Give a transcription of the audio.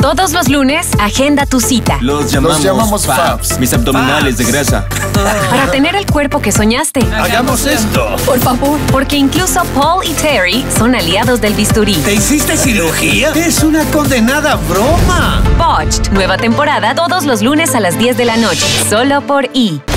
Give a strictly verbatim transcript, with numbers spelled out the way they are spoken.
Todos los lunes, agenda tu cita. Los llamamos, Los llamamos Fabs. Fabs. Mis abdominales de grasa. Para tener el cuerpo que soñaste. Hagamos esto. Por favor. Porque incluso Paul y Terry son aliados del bisturí. ¿Te hiciste cirugía? ¡Es una condenada broma! Botched, nueva temporada todos los lunes a las diez de la noche. Solo por E!